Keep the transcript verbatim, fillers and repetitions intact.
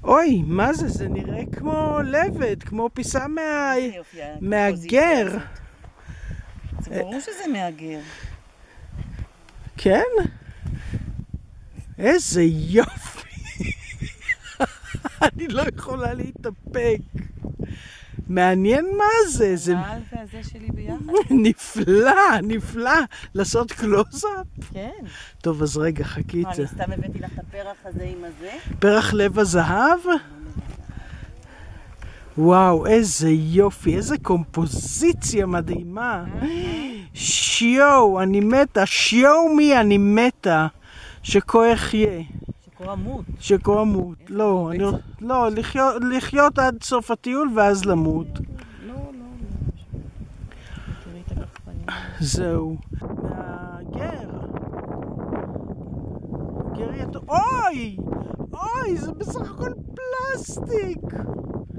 אוי, מה זה? זה נראה כמו לבד, כמו פיסה מה... מהגר. זה ברור שזה מהגר. כן? איזה יופי. אני לא יכולה להתאפק. מעניין מה זה. זה הנעל והזה שלי ביחד. נפלא, נפלא. לעשות קלוזאפ? כן. טוב, אז רגע, חכי את זה. אני סתם הבאתי לך את הפרח הזה עם הזה. פרח לב הזהב? וואו, איזה יופי, איזה קומפוזיציה מדהימה. שיו, אני מתה, שיו מי, אני מתה. שכה אחיה. שכה אמות. שכה אמות. לא, אני, לא, לחיות, לחיות עד סוף הטיול ואז למות. לא, לא, לא. תראי את הכחפנים. זהו. מהגר. גר יתו... אוי! אוי, זה בסך הכל פלסטיק.